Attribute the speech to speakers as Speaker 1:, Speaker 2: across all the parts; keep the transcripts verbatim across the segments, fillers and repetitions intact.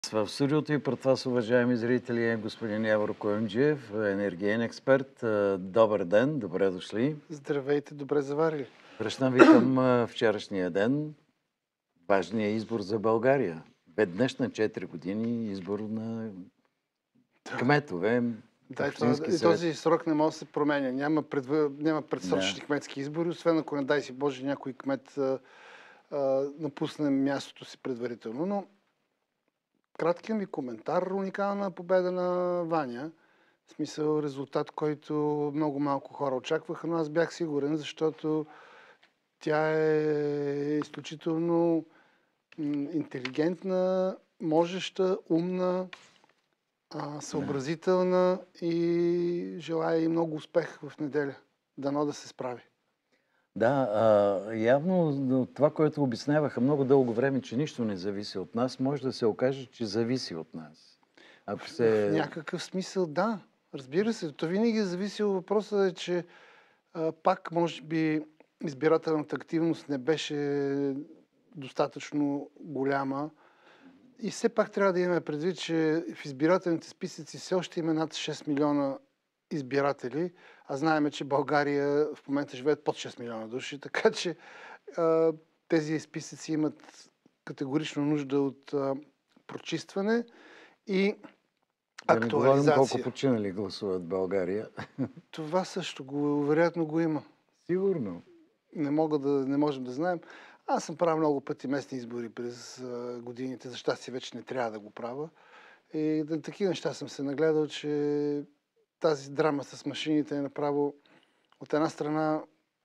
Speaker 1: В студиото и пред вас, уважаеми зрители, е господин Явор Куюмджиев, енергиен експерт. Добър ден, добре дошли.
Speaker 2: Здравейте, добре заварили.
Speaker 1: Връщам ви към вчерашния ден. Важният избор за България. Веднъж на четири години избор на кметове.
Speaker 2: Да, и, това, и този срок не може да се променя. Няма, предв... Няма предсрочни да. кметски избори, освен ако не дай си Боже някой кмет а, а, напусне мястото си предварително. Но краткият ми коментар, уникална победа на Ваня. В смисъл резултат, който много малко хора очакваха, но аз бях сигурен, защото тя е изключително интелигентна, можеща, умна, съобразителна и желая и много успех в неделя. Дано да се справи.
Speaker 1: Да, а, явно това, което обясняваха много дълго време, че нищо не зависи от нас, може да се окаже, че зависи от нас.
Speaker 2: Ако се... В някакъв смисъл, да. Разбира се, то винаги е зависело. Въпросът е, че а, пак, може би, избирателната активност не беше достатъчно голяма. И все пак трябва да имаме предвид, че в избирателните списъци все още има над шест милиона избиратели, а знаем, че България в момента живеят под шест милиона души, така че а, тези списъци имат категорично нужда от а, прочистване и
Speaker 1: да
Speaker 2: актуализация.
Speaker 1: Не говорим колко починали гласуват в България.
Speaker 2: Това също го, вероятно го има.
Speaker 1: Сигурно.
Speaker 2: Не, мога да, не можем да знаем. Аз съм правил много пъти местни избори през а, годините, за щастие вече не трябва да го правя. И на такива неща съм се нагледал, че тази драма с машините е направо от една страна...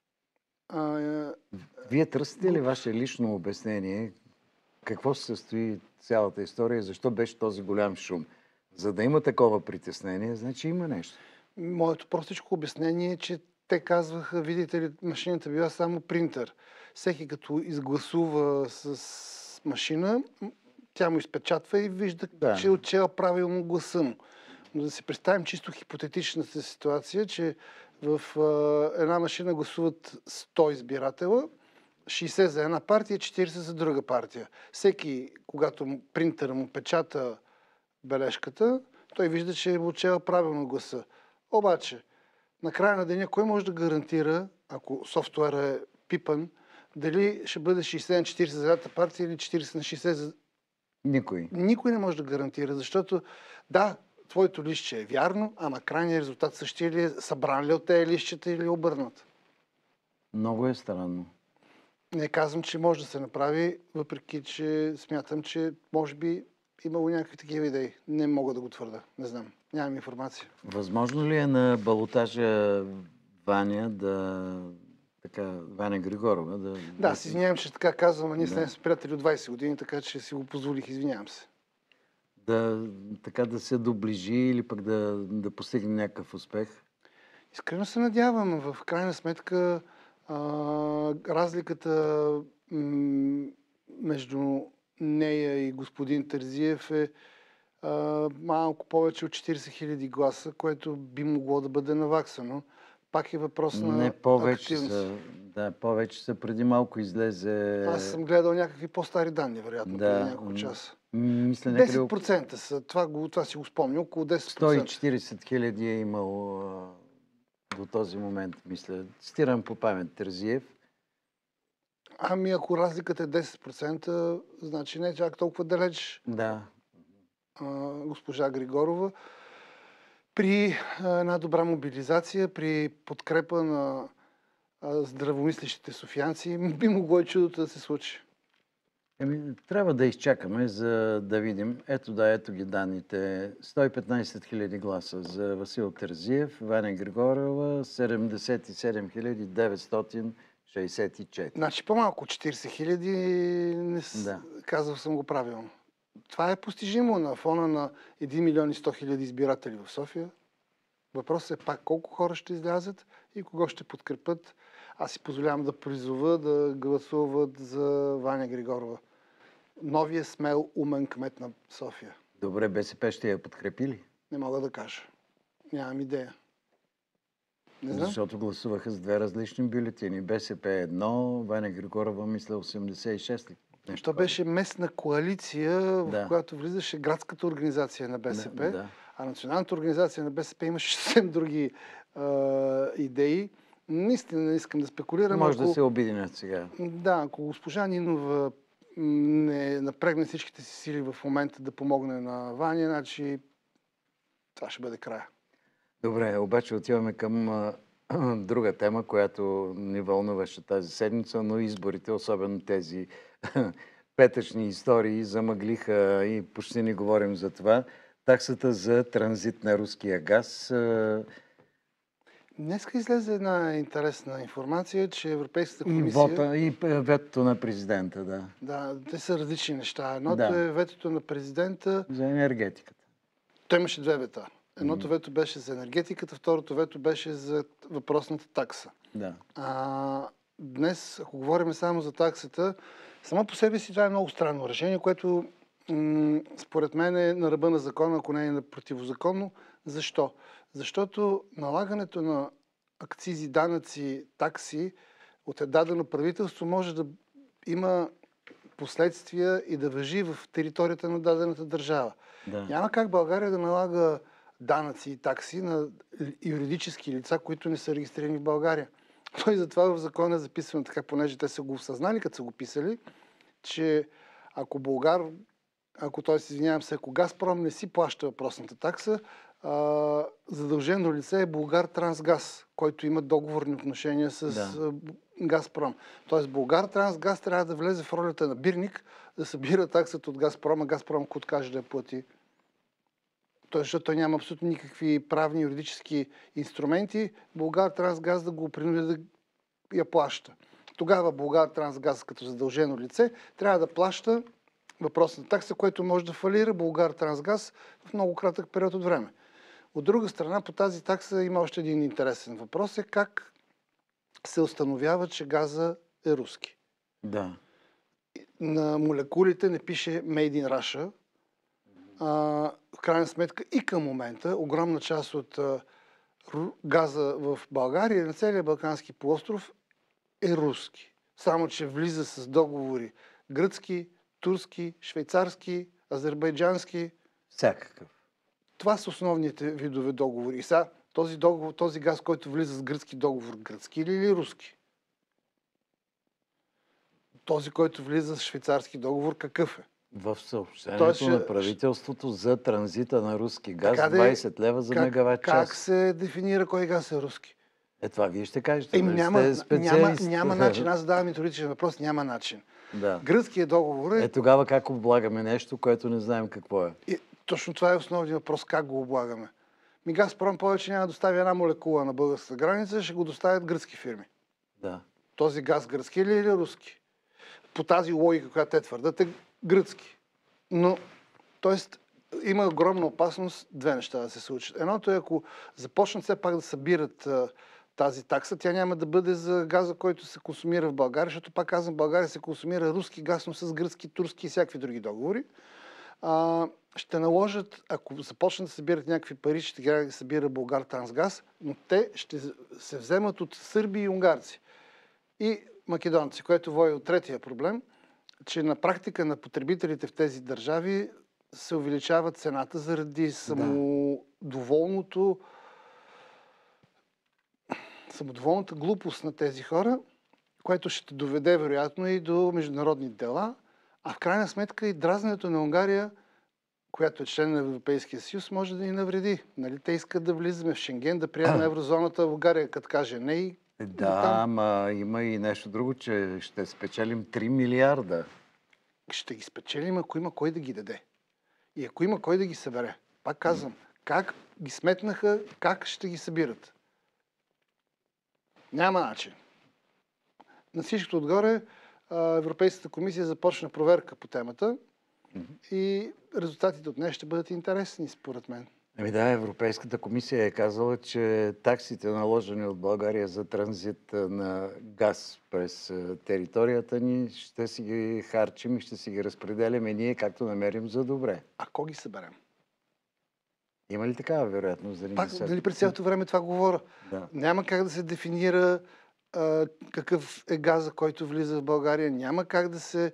Speaker 2: А, е...
Speaker 1: Вие търсите ли ваше лично обяснение какво се състои цялата история и защо беше този голям шум? За да има такова притеснение, значи има нещо.
Speaker 2: Моето простичко обяснение е, че те казваха, видите ли, машината била само принтер. Всеки като изгласува с машина, тя му изпечатва и вижда, да. че е отчела правилно гласа му. Но да си представим чисто хипотетичната ситуация, че в а, една машина гласуват сто избиратела, шейсет за една партия, четирийсет за друга партия. Всеки, когато принтера му печата бележката, той вижда, че е отчела правилно гласа. Обаче, на края на деня, кой може да гарантира, ако софтуера е пипан, дали ще бъде шейсет на четирийсет за едната партия или четирийсет на шейсет за...
Speaker 1: Никой.
Speaker 2: Никой не може да гарантира, защото да, твоето листче е вярно, ама крайният резултат същия ли е, събран ли от тези листчета или обърнат?
Speaker 1: Много е странно.
Speaker 2: Не казвам, че може да се направи, въпреки че смятам, че може би имало някакви такива идеи. Не мога да го твърда. Не знам. Нямам информация.
Speaker 1: Възможно ли е на балотажа Ваня да... Така, Ваня Григорова да...
Speaker 2: Да, си извинявам, че така казвам, а ние да. сме приятели от двайсет години, така че си го позволих. Извинявам се.
Speaker 1: Да, така да се доближи или пък да, да постигне някакъв успех?
Speaker 2: Искрено се надявам. В крайна сметка а, разликата м- между нея и господин Терзиев е а, малко повече от четирийсет хиляди гласа, което би могло да бъде наваксано. Пак е въпрос на
Speaker 1: Не, повече
Speaker 2: активност.
Speaker 1: са, да, повече са. Преди малко излезе...
Speaker 2: Аз съм гледал някакви по-стари данни, вероятно,
Speaker 1: да,
Speaker 2: преди няколко часа.
Speaker 1: Мисля,
Speaker 2: десет процента са. Това, го, това си го спомня. Около десет процента.
Speaker 1: сто и четирийсет хиляди е имало а, до този момент, мисля. Цитирам по памет Терзиев.
Speaker 2: Ами ако разликата е десет процента, значи не е чак толкова далеч.
Speaker 1: Да.
Speaker 2: А, госпожа Григорова. При а, една добра мобилизация, при подкрепа на а, здравомислещите софиянци, би могло и чудото да се случи.
Speaker 1: Еми, трябва да изчакаме, за да видим. Ето да, ето ги данните. сто и петнайсет хиляди гласа за Васил Терзиев, Ваня Григорова, седемдесет и седем хиляди деветстотин шейсет и четири.
Speaker 2: Значи по-малко от четирийсет хиляди, не...
Speaker 1: да.
Speaker 2: казал съм го правилно. Това е постижимо на фона на един милион и сто хиляди избиратели в София. Въпросът е пак колко хора ще излязат и кого ще подкрепят. Аз си позволявам да призова да гласуват за Ваня Григорова. Новия смел, умен кмет на София.
Speaker 1: Добре, БСП ще я подкрепи ли?
Speaker 2: Не мога да кажа. Нямам идея. Не знам.
Speaker 1: Защото гласуваха с две различни бюлетини. БСП едно, Ваня Григорова, мисля, осемдесет и шест Нещо
Speaker 2: То
Speaker 1: такова.
Speaker 2: беше местна коалиция, в
Speaker 1: Да.
Speaker 2: която влизаше градската организация на БСП,
Speaker 1: Да, да.
Speaker 2: а националната организация на БСП имаше съвсем други а, идеи. Наистина не искам да спекулирам.
Speaker 1: Може да
Speaker 2: ако,
Speaker 1: се обединят сега.
Speaker 2: да, ако госпожа Нинова м, не напрегне всичките си сили в момента да помогне на Ваня, значи това ще бъде края.
Speaker 1: Добре, обаче отиваме към а, друга тема, която ни вълнуваше тази седмица, но изборите, особено тези петъчни истории, замъглиха и почти не говорим за това. Таксата за транзит на руския газ. а,
Speaker 2: Днеска излезе една интересна информация, че Европейската комисия...
Speaker 1: Вота и п- ветото на президента, да.
Speaker 2: Да, те са различни неща. Едното
Speaker 1: Да.
Speaker 2: е ветото на президента.
Speaker 1: За енергетиката.
Speaker 2: Той имаше две вета. Едното вето беше за енергетиката, второто вето беше за въпросната такса.
Speaker 1: Да.
Speaker 2: А, днес, ако говорим само за таксата, само по себе си това е много странно решение, което м- според мен е на ръба на закона, ако не е на противозаконно. Защо? Защото налагането на акцизи, данъци, такси от дадено правителство може да има последствия и да важи в територията на дадената държава.
Speaker 1: Да.
Speaker 2: Няма как България да налага данъци и такси на юридически лица, които не са регистрирани в България. Той затова в закона е записано така, понеже те са го осъзнали, като са го писали, че ако Българ, ако той се извинявам се, ако Газпром не си плаща въпросната такса, а, задължено лице е Булгар Трансгаз, който има договорни отношения с
Speaker 1: Да.
Speaker 2: а, Газпром. Тоест Булгар Трансгаз трябва да влезе в ролята на бирник, да събира таксата от Газпром, а Газпром ако откаже да я плати. Той, защото той няма абсолютно никакви правни юридически инструменти, Булгар Трансгаз да го принуди да я плаща. Тогава Булгар Трансгаз като задължено лице трябва да плаща въпросната такса, което може да фалира Булгар Трансгаз в много кратък период от време. От друга страна, по тази такса има още един интересен въпрос, е как се установява, че газа е руски.
Speaker 1: Да.
Speaker 2: На молекулите не пише Made in Russia. А, в крайна сметка и към момента огромна част от а, ру, газа в България и на целия Балкански полуостров е руски. Само, че влиза с договори гръцки, турски, швейцарски, азербайджански.
Speaker 1: Всякакъв.
Speaker 2: Това са основните видове договори. И сега този, договор, този газ, който влиза с гръцки договор, гръцки или руски? Този, който влиза с швейцарски договор, какъв е?
Speaker 1: В съобщението
Speaker 2: Той ще-
Speaker 1: на правителството за транзита на руски газ
Speaker 2: Така де,
Speaker 1: двайсет лева за
Speaker 2: как,
Speaker 1: мегаватт час.
Speaker 2: как се дефинира кой газ е руски?
Speaker 1: Е, това вие ще кажете.
Speaker 2: Еми,
Speaker 1: нали
Speaker 2: няма,
Speaker 1: сте
Speaker 2: няма,
Speaker 1: специалист.
Speaker 2: няма начин. Аз задавам методичен въпрос, няма начин.
Speaker 1: Да.
Speaker 2: Гръцкият договор е...
Speaker 1: Е, тогава как облагаме нещо, което не знаем какво е?
Speaker 2: И, точно това е основният въпрос, как го облагаме. Ми Газпром повече няма да достави една молекула на българската граница, ще го доставят гръцки фирми.
Speaker 1: Да.
Speaker 2: Този газ гръцки ли или руски? По тази логика, която те твърдат, е гръцки. Но, т.е. има огромна опасност две неща да се случат. Едното е, ако започнат все пак да събират а, тази такса, тя няма да бъде за газа, който се консумира в България, защото пак казвам, в България се консумира руски газ, но с гръцки, турски и всякакви други договори. А, ще наложат, ако започнат да събират някакви пари, ще трябва да събира Булгар Трансгаз, но те ще се вземат от сърби и унгарци. И македонци, което води от третия проблем, че на практика на потребителите в тези държави се увеличава цената заради самодоволното, самодоволната глупост на тези хора, което ще доведе вероятно и до международни дела, а в крайна сметка и дразненето на Унгария, която е член на Европейския съюз, може да ни навреди. Нали? Те искат да влизаме в Шенген, да приемем еврозоната, в Унгария, като каже не и
Speaker 1: Да, ама има и нещо друго, че ще спечелим три милиарда.
Speaker 2: ще ги спечелим, ако има кой да ги даде. И ако има кой да ги събере. Пак казвам, как ги сметнаха, как ще ги събират. Няма начин. На всичкото отгоре Европейската комисия започна проверка по темата и резултатите от нея ще бъдат интересни, според мен.
Speaker 1: Ами да, Европейската комисия е казала, че таксите, наложени от България за транзит на газ през територията ни, ще си ги харчим и ще си ги разпределяме ние, както намерим за добре.
Speaker 2: Ако ги съберем.
Speaker 1: Има ли такава вероятност? Да
Speaker 2: Пак, дали през цялото време това говоря?
Speaker 1: Да.
Speaker 2: Няма как да се дефинира а, какъв е газа, който влиза в България. Няма как да се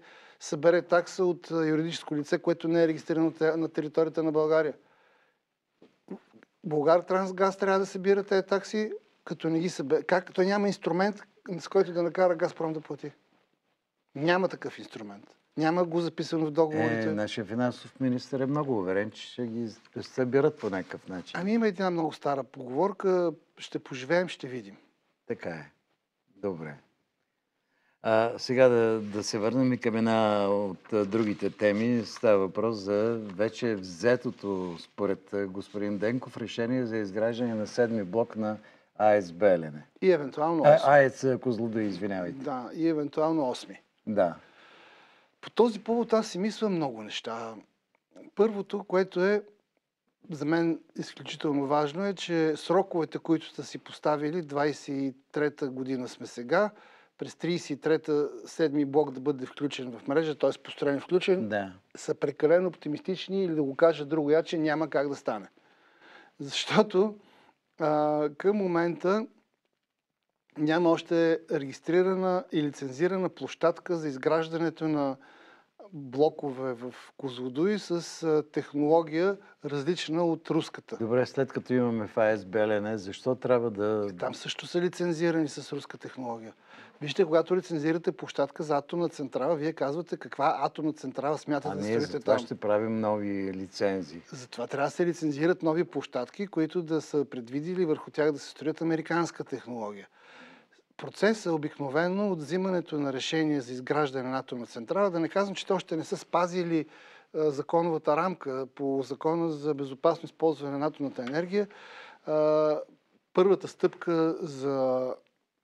Speaker 2: събере такса от юридическо лице, което не е регистрирано на територията на България. Булгартрансгаз трябва да събира тези такси, като не ги събере. Как? Той няма инструмент, с който да накара Газпром да плати. Няма такъв инструмент. Няма го записано в договорите.
Speaker 1: Е, нашия финансов министър е много уверен, че ще ги събират по някакъв начин.
Speaker 2: Ами има една много стара поговорка. Ще поживеем, ще видим.
Speaker 1: Така е. Добре. А, сега да, да се върнем и към една от а, другите теми. Става въпрос за вече взетото, според а, господин Денков, решение за изграждане на седми блок на АЕЦ Белене.
Speaker 2: И евентуално
Speaker 1: А,
Speaker 2: осми.
Speaker 1: АЕЦ Козлодуй, извинявайте.
Speaker 2: Да, и евентуално осми.
Speaker 1: Да.
Speaker 2: По този повод аз си мисля много неща. Първото, което е за мен изключително важно е, че сроковете, които сте си поставили, двайсет и трета година сме сега, през трийсет и трета седми блок да бъде включен в мрежа, т.е. построен и включен,
Speaker 1: Да.
Speaker 2: са прекалено оптимистични или да го кажа друго яче, няма как да стане. Защото а, към момента няма още регистрирана и лицензирана площадка за изграждането на блокове в Козлодуй с а, технология различна от руската.
Speaker 1: Добре, след като имаме в АЕЦ Белене, защо трябва да...
Speaker 2: Там също са лицензирани с руска технология. Вижте, когато лицензирате площадка за атомна централа, вие казвате каква атомна централа смятате
Speaker 1: А
Speaker 2: да
Speaker 1: ние
Speaker 2: строите
Speaker 1: за това
Speaker 2: там.
Speaker 1: ще правим нови лицензии.
Speaker 2: Затова трябва да се лицензират нови площадки, които да са предвидили върху тях да се строят американска технология. Процесът обикновено от взимането на решение за изграждане на атомна централа, да не казвам, че те още не са спазили а, законовата рамка по закона за безопасно използване на атомната енергия. А, първата стъпка за,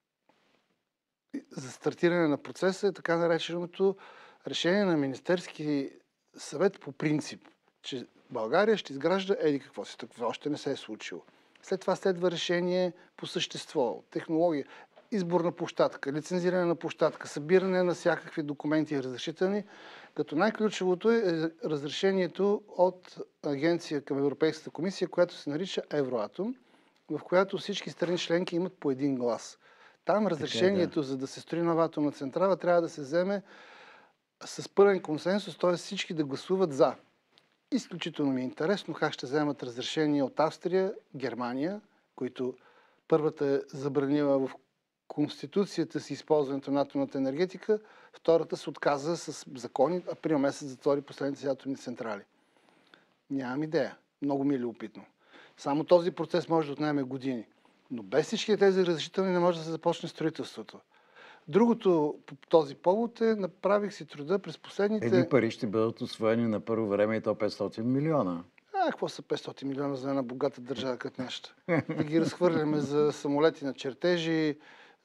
Speaker 2: за стартиране на процеса е така нареченото решение на Министерски съвет по принцип, че България ще изгражда еди какво си. Това още не се е случило. След това следва решение по същество, технология, избор на площадка, лицензиране на площадка, събиране на всякакви документи и разрешителни, като най-ключовото е разрешението от агенция към Европейската комисия, която се нарича Евроатом, в която всички страни членки имат по един глас. Там разрешението,
Speaker 1: да.
Speaker 2: за да се строи нова атомна централа, трябва да се вземе с пълен консенсус, т.е. всички да гласуват за. Изключително ми е интересно как ще вземат разрешение от Австрия, Германия, които първата е забранила в Конституцията си използването на атомната енергетика, втората се отказа с закони, април месец затвори последните си атомни централи. Нямам идея. Много ми е любопитно. Само този процес може да отнеме години. Но без всички тези разрешителни не може да се започне строителството. Другото по този повод е, направих си труда през последните...
Speaker 1: Едни пари ще бъдат усвоени на първо време и то петстотин милиона.
Speaker 2: А, какво са петстотин милиона за една богата държава като нашата? Да ги разхвърляме за самолети на чертежи,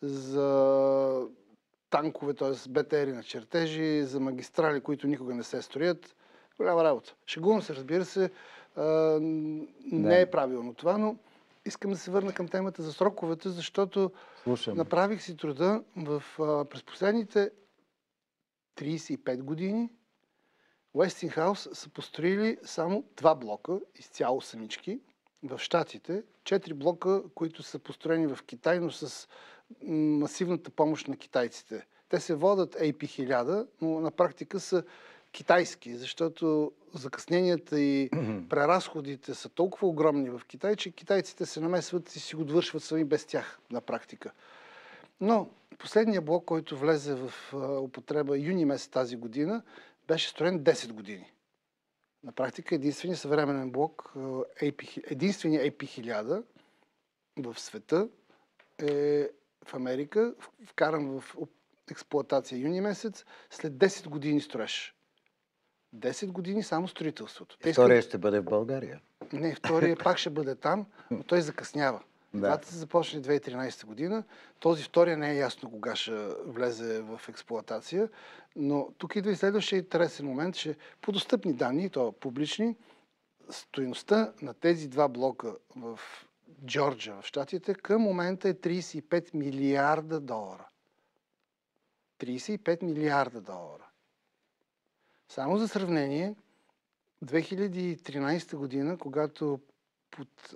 Speaker 2: за танкове, т.е. БТРи на чертежи, за магистрали, които никога не се строят. Голяма работа. Шегувам се, разбира се, а, не е правилно това, но искам да се върна към темата за сроковете, защото
Speaker 1: Слушам.
Speaker 2: направих си труда в, а, през последните трийсет и пет години Westinghouse са построили само два блока, изцяло самички, в Щатите. Четири блока, които са построени в Китай, но с масивната помощ на китайците. Те се водят Ей Пи хиляда, но на практика са китайски, защото закъсненията и преразходите са толкова огромни в Китай, че китайците се намесват и си го довършват сами без тях на практика. Но последният блок, който влезе в употреба юни месец тази година, беше строен десет години. На практика единственият съвременен блок, единственият Ей Пи хиляда в света е в Америка, вкаран в експлоатация юни месец, след десет години строеж. десет години само строителството.
Speaker 1: Втория ще бъде в България.
Speaker 2: Не, втория пак ще бъде там, но той закъснява.
Speaker 1: Да.
Speaker 2: Двата са започнали две хиляди и тринадесета година. Този втория не е ясно кога ще влезе в експлоатация, но тук идва и следващия интересен момент, че по достъпни данни, то публични, стойността на тези два блока в Джорджия, в Щатите, към момента е трийсет и пет милиарда долара. трийсет и пет милиарда долара. Само за сравнение, две хиляди и тринадесета година, когато под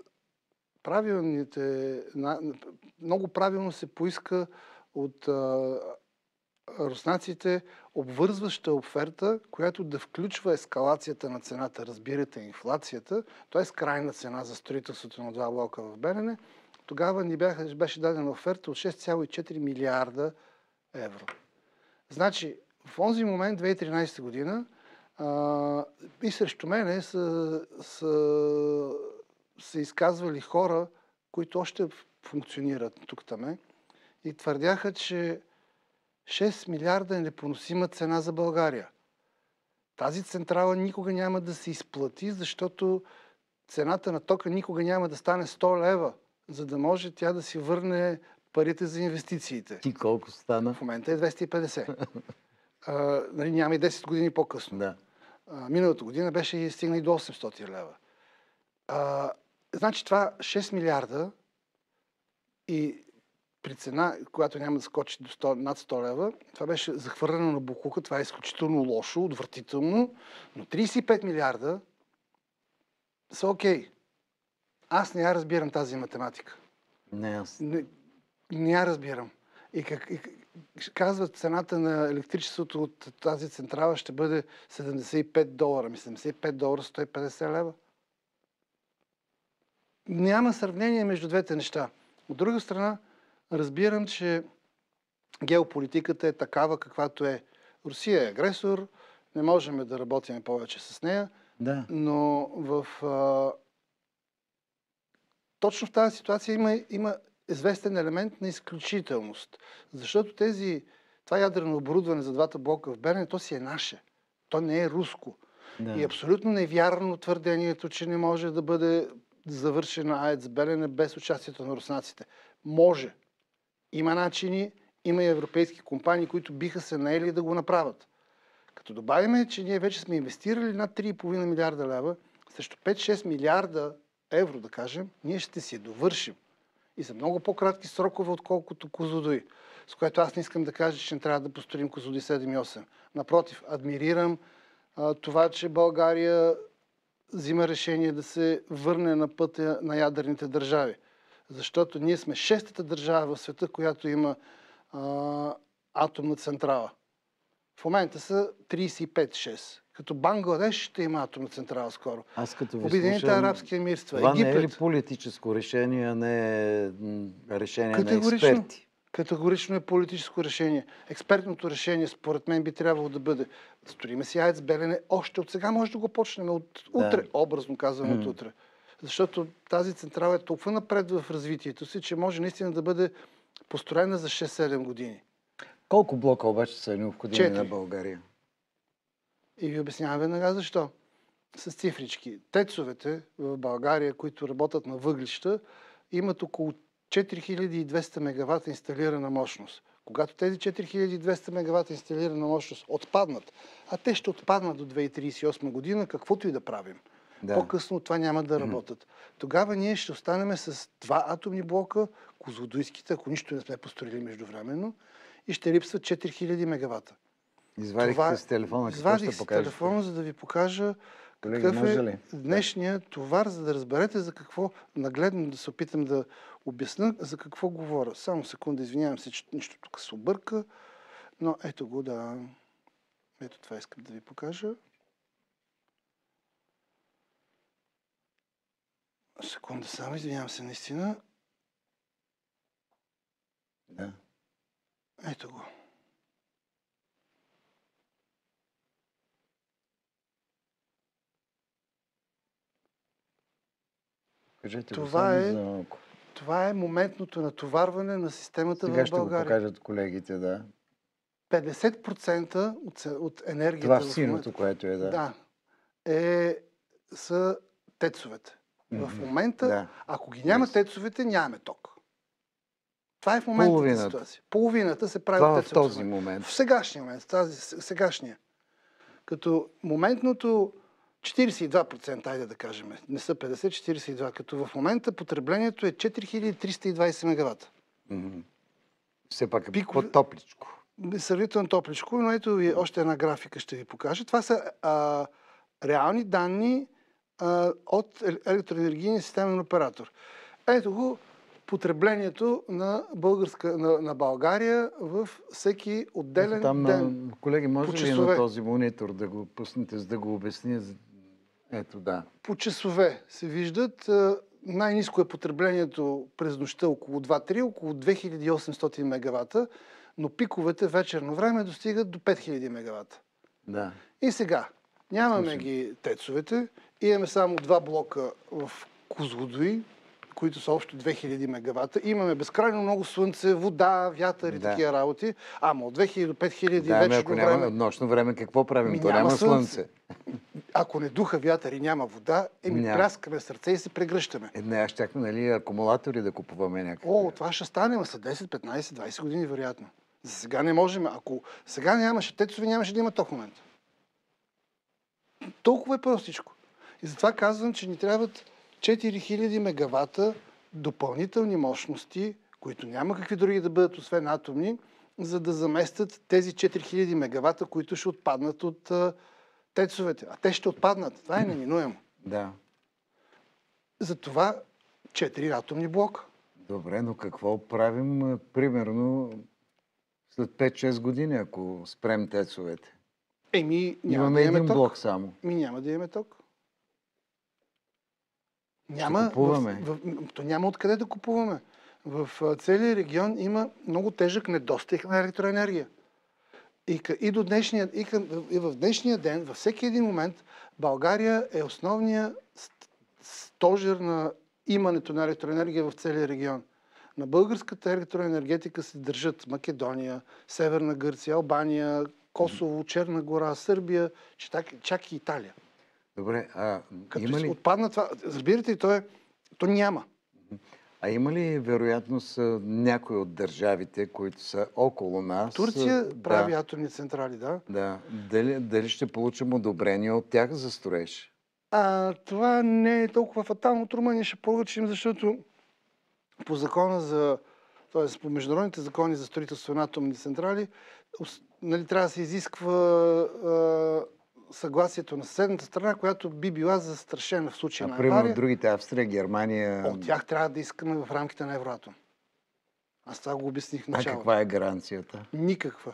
Speaker 2: правилните, много правилно се поиска от а, руснаците обвързваща оферта, която да включва ескалацията на цената, разбирате, инфлацията, т.е. крайна цена за строителството на два блока в Белене. Тогава ни бяха, беше дадена оферта от шест цяло и четири милиарда евро. Значи, в онзи момент, две хиляди и тринадесета година, а, и срещу мене са, са, са изказвали хора, които още функционират тук-таме и твърдяха, че шест милиарда е непоносима цена за България. Тази централа никога няма да се изплати, защото цената на тока никога няма да стане сто лева, за да може тя да си върне парите за инвестициите.
Speaker 1: И колко стана?
Speaker 2: В момента е двеста и петдесет. а, нали, няма и десет години по-късно.
Speaker 1: Да.
Speaker 2: А, миналата година беше и стигна и до осемстотин лева. А, значи това шест милиарда и при цена, която няма да скочи до сто, над сто лева, това беше захвърлено на боклука, това е изключително лошо, отвратително, но тридесет и пет милиарда са окей. Okay. Аз не я разбирам тази математика.
Speaker 1: Не, аз.
Speaker 2: Не, не я разбирам. И как, и, казват, цената на електричеството от тази централа ще бъде седемдесет и пет долара. Ми седемдесет и пет долара, сто и петдесет лева. Няма сравнение между двете неща. От друга страна, разбирам, че геополитиката е такава, каквато е. Русия е агресор, не можем да работим повече с нея,
Speaker 1: Да.
Speaker 2: но в, а, точно в тази ситуация има, има известен елемент на изключителност. Защото тези, това ядрено оборудване за двата блока в Белене, то си е наше. То не е руско.
Speaker 1: Да.
Speaker 2: И абсолютно невярно твърдението, че не може да бъде завършена АЕЦ Белене без участието на руснаците. Може. Има начини, има и европейски компании, които биха се наели да го направят. Като добавиме, че ние вече сме инвестирали над три и половина милиарда лева, срещу пет-шест милиарда евро, да кажем, ние ще си довършим. И за много по-кратки срокове, отколкото Козлодуй. С което аз не искам да кажа, че не трябва да построим Козлодуй седем и осем. Напротив, адмирирам а, това, че България взима решение да се върне на пътя на ядрените държави. Защото ние сме шестата държава в света, която има а, атомна централа. В момента са тридесет и пет-шест. Като Бангладеш ще има атомна централа скоро.
Speaker 1: Аз като ви
Speaker 2: Обединените
Speaker 1: слушам,
Speaker 2: арабски емирства,
Speaker 1: това
Speaker 2: Египет.
Speaker 1: не е ли политическо решение, а не решение на
Speaker 2: Категорично.
Speaker 1: експерти?
Speaker 2: Категорично е политическо решение. Експертното решение, според мен, би трябвало да бъде да строиме си АЕЦ Белене още от сега. Може да го почнем от утре,
Speaker 1: Да.
Speaker 2: образно казвам
Speaker 1: М.
Speaker 2: от утре. Защото тази централа е толкова напред в развитието си, че може наистина да бъде построена за шест-седем години.
Speaker 1: Колко блока обаче са необходими
Speaker 2: Четири.
Speaker 1: на България?
Speaker 2: И ви обяснявам веднага защо. С цифрички. Тецовете в България, които работят на въглища, имат около четири хиляди и двеста мегавата инсталирана мощност. Когато тези четири хиляди и двеста мегавата инсталирана мощност отпаднат, а те ще отпаднат до две хиляди тридесет и осма година, каквото и да правим.
Speaker 1: Да.
Speaker 2: По-късно това няма да работят. Тогава ние ще останем с два атомни блока, козлодуйските, ако нищо не сме построили междувременно, и ще липсват четири хиляди мегавата.
Speaker 1: Извадихте с телефона, какво
Speaker 2: Извадих
Speaker 1: ще
Speaker 2: с
Speaker 1: покажете?
Speaker 2: телефона, за да ви покажа
Speaker 1: Колеги,
Speaker 2: какъв
Speaker 1: може
Speaker 2: е
Speaker 1: ли?
Speaker 2: днешния товар, за да разберете за какво, нагледно да се опитам да обясня за какво говоря. Само секунда, извинявам се, че нещо тук се обърка, но ето го, да. Ето това искам да ви покажа. Секунда само, извинявам се наистина.
Speaker 1: Да.
Speaker 2: Ето го.
Speaker 1: Кажете го
Speaker 2: Това
Speaker 1: само
Speaker 2: е-
Speaker 1: за малко.
Speaker 2: Това е моментното натоварване на системата
Speaker 1: Сега
Speaker 2: в
Speaker 1: ще го
Speaker 2: България.
Speaker 1: покажат колегите, да.
Speaker 2: петдесет процента от, се- от енергията
Speaker 1: Това
Speaker 2: в
Speaker 1: в синото,
Speaker 2: момента,
Speaker 1: което е, да.
Speaker 2: да, е, са тецовете. В
Speaker 1: Мгм.
Speaker 2: момента,
Speaker 1: Да.
Speaker 2: ако ги няма
Speaker 1: Yes.
Speaker 2: тецовете, нямаме ток. Това е в момента
Speaker 1: Половината.
Speaker 2: ситуация. Половината се прави
Speaker 1: Това
Speaker 2: от
Speaker 1: в
Speaker 2: тецовете.
Speaker 1: този момент.
Speaker 2: В сегашния момент, в тази, с- сегашния. Като моментното четиридесет и два процента, айде да кажем, не са петдесет, четиридесет и два, като в момента потреблението е четири хиляди триста и двадесет мегавата.
Speaker 1: Мгм. Все пак е
Speaker 2: Пикове-
Speaker 1: по-топличко.
Speaker 2: Сравнително топличко, но ето ви още една графика ще ви покажа. Това са а, реални данни а, от ел- електроенергийния системен оператор. Ето го, потреблението на, българска, на, на България в всеки отделен
Speaker 1: Ето там
Speaker 2: ден.
Speaker 1: На, колеги, може
Speaker 2: по
Speaker 1: ли на
Speaker 2: часове.
Speaker 1: този монитор да го пуснете, за да го обясня? Ето, да.
Speaker 2: По часове се виждат. а, Най-ниско е потреблението през нощта около два-три, около две хиляди и осемстотин мегавата, но пиковете вечерно време достигат до пет хиляди мегавата.
Speaker 1: Да.
Speaker 2: И сега, нямаме
Speaker 1: Слушам.
Speaker 2: ги тецовете, имаме само два блока в Козлодуй, които са общо две хиляди мегавата. Имаме безкрайно много слънце, вода, вятър и
Speaker 1: Да.
Speaker 2: такива работи. Ама от две хиляди до пет хиляди
Speaker 1: Да, ами
Speaker 2: вечерно
Speaker 1: ако няма
Speaker 2: време,
Speaker 1: нощно време, какво правим?
Speaker 2: Ми
Speaker 1: То
Speaker 2: няма
Speaker 1: няма
Speaker 2: слънце.
Speaker 1: слънце.
Speaker 2: ако не духа вятър и няма вода, еми
Speaker 1: Няма.
Speaker 2: пляскаме сърце и се прегръщаме.
Speaker 1: Е, не, аз щяхме, нали, акумулатори да купуваме някакви.
Speaker 2: О, това ще стане, ма са десет, петнайсет, двайсет години, вероятно. За сега не можем. Ако сега нямаше тецове, нямаше да има ток в момента. Толкова е простичко. И затова казвам, че ни трябват четири хиляди мегавата допълнителни мощности, които няма какви други да бъдат, освен атомни, за да заместят тези четири хиляди мегавата, които ще отпаднат от а, тецовете. А те ще отпаднат. Това е неминуемо.
Speaker 1: Да.
Speaker 2: Затова четири атомни блока.
Speaker 1: Добре, но какво правим, а, примерно, след пет-шест години, ако спрем тецовете?
Speaker 2: Еми, няма
Speaker 1: Имаме
Speaker 2: да имаме
Speaker 1: един
Speaker 2: ток.
Speaker 1: блок само.
Speaker 2: Ми няма да имаме ток. Няма,
Speaker 1: купуваме.
Speaker 2: В, в, то няма откъде да купуваме. В а, целия регион има много тежък недостиг на електроенергия. И, къ- и, до днешния, и, към, и в днешния ден, във всеки един момент, България е основният ст- стожер на имането на електроенергия в целия регион. На българската електроенергетика се държат Македония, Северна Гърция, Албания, Косово, Черна гора, Сърбия, чак, чак и Италия.
Speaker 1: Добре, а
Speaker 2: Като
Speaker 1: има ли,
Speaker 2: отпадна това, разбирате ли, то, е, то няма.
Speaker 1: а има ли вероятност а, някои от държавите, които са около нас?
Speaker 2: Турция
Speaker 1: а,
Speaker 2: прави
Speaker 1: да,
Speaker 2: атомни централи, да.
Speaker 1: да. Дали, дали ще получим одобрение от тях за строеж?
Speaker 2: А това не е толкова фатално. От Румъния ще получим, защото по закона за, т.е. по международните закони за строителство на атомни централи, ос- нали, трябва да се изисква а, съгласието на съседната страна, която би била застрашена в случай на
Speaker 1: А примерно
Speaker 2: авария.
Speaker 1: другите, Австрия, Германия...
Speaker 2: От тях трябва да искаме в рамките на Евроатом. Аз това го обясних в
Speaker 1: А
Speaker 2: началото.
Speaker 1: каква е гаранцията?
Speaker 2: Никаква.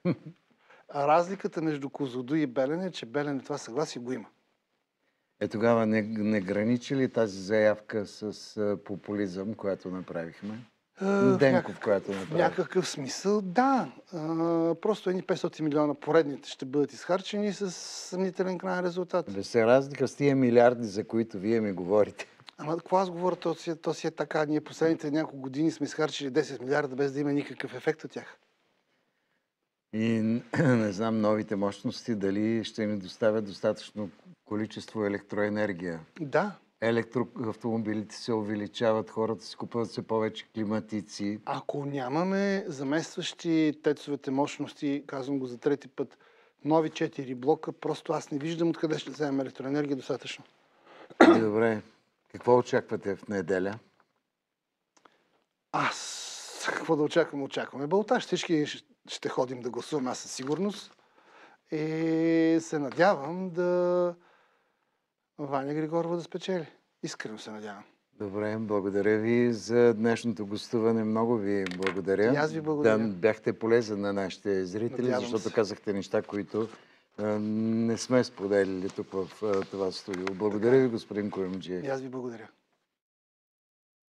Speaker 2: А разликата между Козлодуй и Белене е, че Белене това съгласие го има.
Speaker 1: Е, тогава не, не граничи ли тази заявка с а, популизъм, която направихме?
Speaker 2: А, в
Speaker 1: Денков,
Speaker 2: някак-
Speaker 1: която
Speaker 2: В
Speaker 1: направи.
Speaker 2: някакъв смисъл, да. А, просто едни петстотин милиона поредните ще бъдат изхарчени с съмнителен крайен резултат.
Speaker 1: Без се разлика с тия милиарди, за които вие ми говорите.
Speaker 2: Ама какво аз говоря, то си, е- то си е така. Ние последните няколко години сме изхарчили десет милиарда, без да има никакъв ефект от тях.
Speaker 1: И не знам новите мощности дали ще ни доставят достатъчно количество електроенергия.
Speaker 2: Да.
Speaker 1: Електроавтомобилите се увеличават, хората си купуват все повече климатици.
Speaker 2: Ако нямаме заместващи тецовете мощности, казвам го за трети път, нови четири блока, просто аз не виждам откъде ще вземем електроенергия достатъчно.
Speaker 1: И добре, какво очаквате в неделя?
Speaker 2: Аз какво да очаквам? Очакваме балотаж. Всички щ- ще ходим да гласуваме, аз със сигурност. И се надявам да Ваня Григорова да спечели. Искрено се надявам.
Speaker 1: Добре, благодаря ви за днешното гостуване. Много ви благодаря.
Speaker 2: И аз ви благодаря.
Speaker 1: Да бяхте полезен на нашите зрители,
Speaker 2: Надявам
Speaker 1: защото
Speaker 2: се.
Speaker 1: казахте неща, които а, не сме споделили тук в а, това студио. Благодаря ви, господин Куюмджиев.
Speaker 2: И аз ви благодаря.